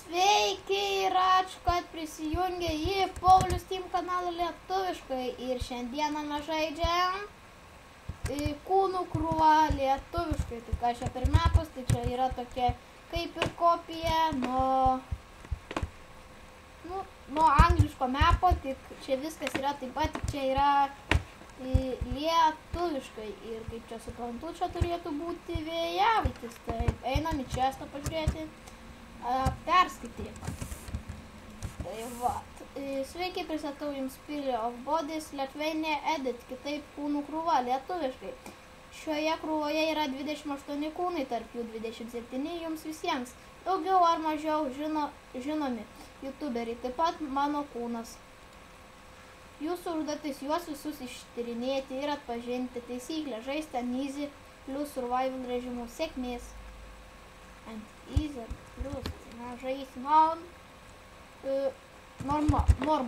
Sveiki ir ačiū, kad prisijungė į Paulius Team kanalą lietuviškai. Ir šiandieną mes žaidžiam kūnų krūvą lietuviškai. Tai ką čia per mepas, tai čia yra tokia kaip ir kopija nuo angliško mepo, tik čia viskas yra taip pat, tik čia yra lietuviškai. Ir kaip čia suprantu, čia turėtų būti vėjavaitis. Tai einam į čestą pažiūrėti. Perskaityk. Tai va. Sveiki, pristatau jums Pillar of Bodies Lithuania Edit, kitaip kūnų krūva lietuviškai. Šioje krūvoje yra 28 kūnai, tarp jų 27 jums visiems. Daugiau ar mažiau žinomi youtuberiai, taip pat mano kūnas. Jūsų užduotis juos visus ištyrinėti ir atpažinti taisyklę. Žaisti ant easy plus survival režimu. Sėkmės. Ant easy plus, žaisim ant normal,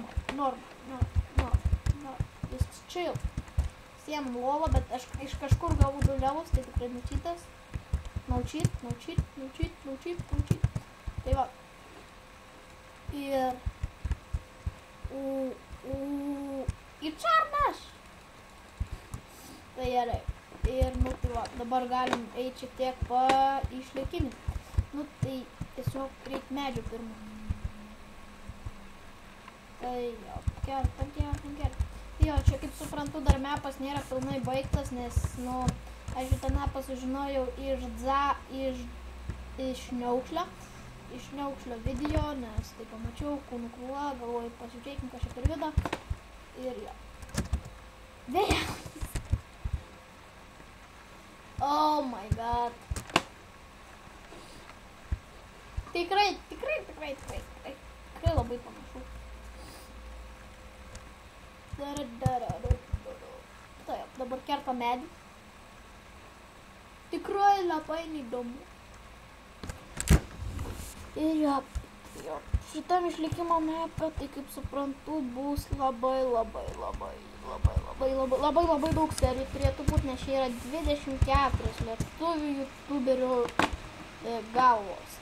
viskas chill. Siemam lovą, bet aš iš kažkur gavau duliavus, tai tikrai nučytas. Naučyt. Tai va. Ir į čarnaš. Tai gerai. Ir tai va, dabar galim eiti šiek tiek išlėkiminti. Tai tiesiog reik medžių pirmą. Tai jo, kertam. Jo, čia kaip suprantu, dar mepas nėra pilnai baigtas, nes, aš šitą mapą sužinojau iš Šniaukšlio video, nes tai pamačiau, kūnų krūva, galvoju, pasižiūrėkim, ką čia per video. Ir jo. Vėjas! Oh my god. Tikrai labai panašu. Taip, dabar kerta medį. Tikrai labai neįdomu. Ir jo, šitam išlikimo mapė, tai kaip suprantu, bus labai daug serijų turėtų būti, nes čia yra 24 lietuvių youtuberių galvos.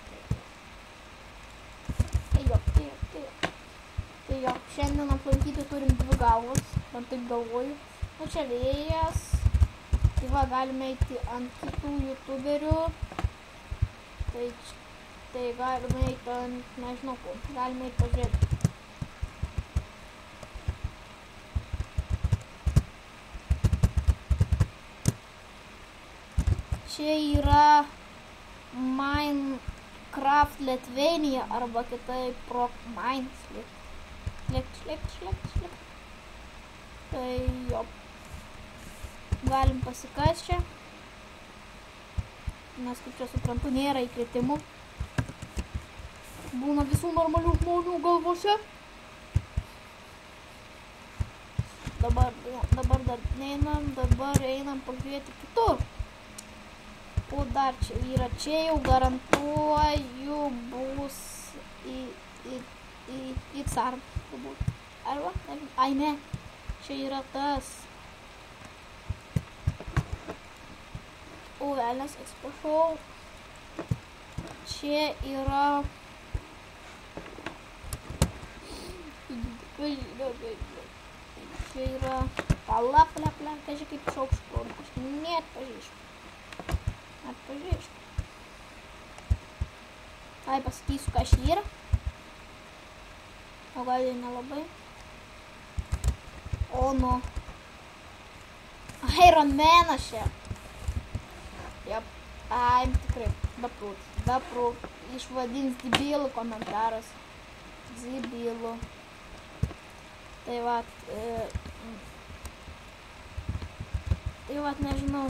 Tai jo, šiandien aplankyti turim 2 galvos, man taip galvoju. Čia vėjas, tai va, galime eiti ant kitų youtuberių. Tai galime eiti ant, nežinau ko, galime eiti pažiūrėti. Čia yra Minecraft Lithuania arba kitaip Mines. Šlėk. Tai jo. Galim pasikast čia. Nes kaip čia suprantu, nėra įkritimų. Būna visų normalių žmonių galvose. Dabar dar neinam, dabar einam pažiūrėti kitur. O dar čia yra, čia jau garantuoju bus į carm. Arba? Ai ne, čia yra tas. O velnias, atsiprašau. Čia yra... Čia yra... Pala, kažkai kaip šaukštų. Aš neatpažįstu. Ai, pasakysiu, ką šį yra. O gal ir nelabai. O, Iron Manas čia. Jep, ai, tikrai, beprūt. Išvadins debilų komentaras. Debilų. Tai va, nežinau.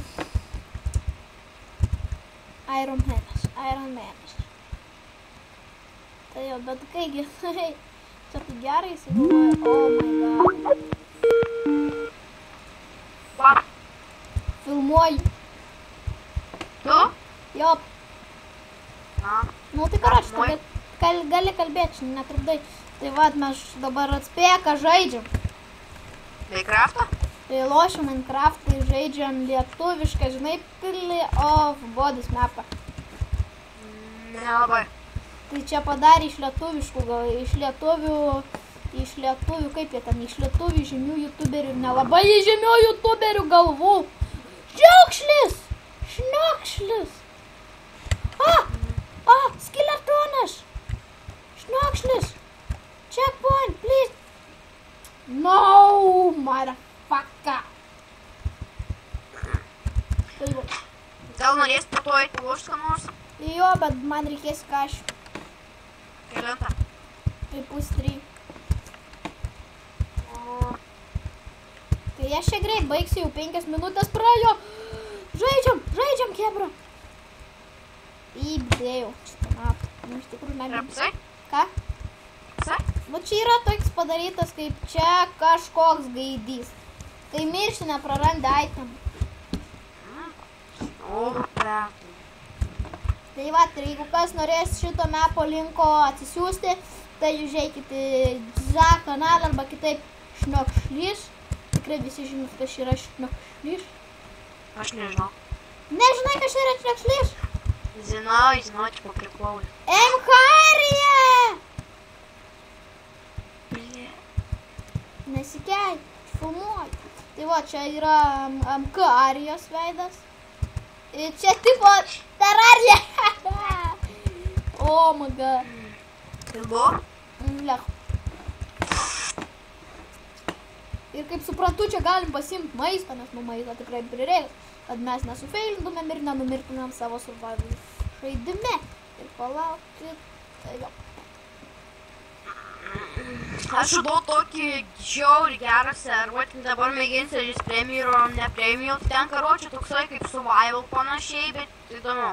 Iron Manas. Tai jo, bet kai gerai. Čia tai gerai įsigalvoja. Oh my god. Filmuoju. Tu? Jop. Tai karoči, gali kalbėti, netrukdai. Tai va, mes dabar atspėję žaidžiam. Minecraftą? Tai lošiam Minecraftą ir žaidžiam lietuvišką, žinai, Pillar of Bodies mapą. Nelabai. Tai čia padarė iš lietuviškų, gal iš lietuvių, kaip jie ten, iš lietuvių žymių youtuberių ir nelabai žymių youtuberių galvų. Šniokšlis! Skeletonas! Šniokšlis! Checkpoint, please! No, motherfucker! Gal norės po to eiti lošti ką nors? Jo, bet man reikės kašių. Kelintą? Tai 2:30. Tai aš čia greit baigsiu, jau 5 minutės praėjo. Žaidžiam, kebra. Įbdėjau. Nu, iš tikrųjų, Apsai? Ką? Apsai? Va čia yra toks padarytas, kaip čia kažkoks gaidys. Kai miršti, neprarandi item. Tai va, jeigu kas norės šito mepo linko atsisiųsti, tai žiūrėkit į Za kanalą arba kitaip Šniokšlis. Tikrai visi žinot, kas yra Šniokšlis. Aš nežinau. Nežinai, kas yra Šniokšlis? Žinau, tik po priklausį. Emharija! Nesikei, filmuoju. Tai va, čia yra Emharijos veidas. Ir čia tipo Terarija. Oh my god. Ilgo? Lech. Ir kaip suprantu, čia galim pasimti maistą, nes maistą tikrai prireiks, kad mes nesufeilintumėm ir nenumirtumėm savo survival žaidime. Ir palaukit. Jo. Aš radau tokį žiaurį gerą servą, tai dabar mėginsiu ar jis premium ar ne premium. Ten karočią toksai kaip survival panašiai, bet įdomu.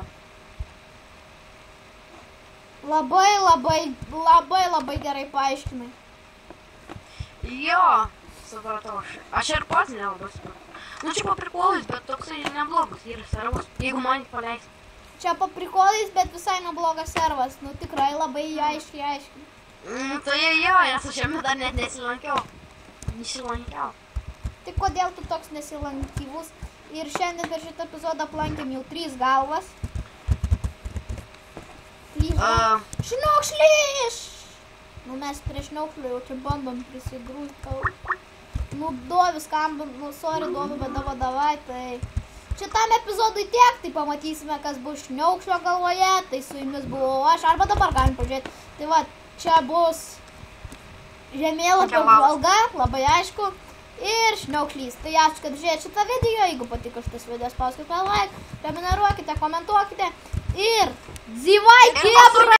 Labai gerai paaiškinai. Jo, supratau. Aš ir pats nelabai supratau. Nu čia paprikolais, bet toksai neblogas yra servas, jeigu man jį paleis. Čia paprikolais, bet visai neblogas servas. Nu tikrai labai aiškiai. Tai jo, nes aš jame dar net nesilankiau. Tai kodėl tu toks nesilankyvus? Ir šiandien per šitą epizodą aplankėm jau 3 galvas. Šniokšlis! Nu mes prie šniokšlio jau čia bandom prisigrūsti. Nu Dovi skambam, nu sorry Dovi, bet davai, tai... Šitam epizodui tiek, tai pamatysime, kas bus šniokšlio galvoje. Tai su jumis buvau aš, arba dabar galim pažiūrėti. Tai va, čia bus žemėlapio apžvalga, labai aišku, ir šniokšlys. Tai ačiū, kad žiūrėjote šitą video, jeigu patiko šitas video, spauskite like, prenumeruokite, komentuokite ir Zivai Kebra!